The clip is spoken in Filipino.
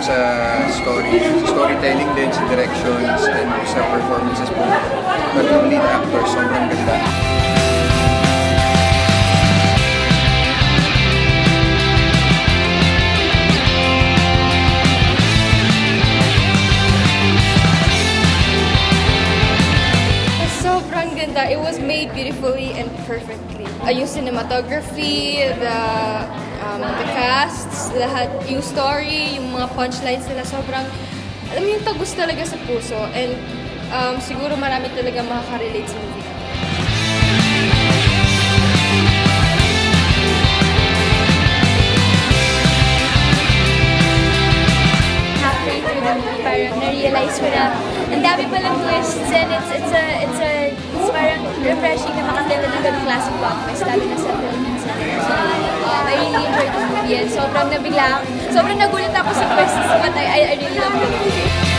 sa storytelling din, sa directions, and sa performances po. But yung lead actors, sobrang ganda. Sobrang ganda. It was made beautifully and perfectly. Yung cinematography, the casts, lahat, yung story, yung mga punchlines nila, sobrang, alam mo yung tagus talaga sa puso. And siguro marami talaga makaka-relate sa movie. Halfway through the movie, parang na-realize ko na ang dami palang twists, and it's parang refreshing na makatila ng ganung klaseng plot twist, lalo na sa Philippines. So, I really enjoyed the movie, and sobrang nagulat ako sa twists, but I really love the movie.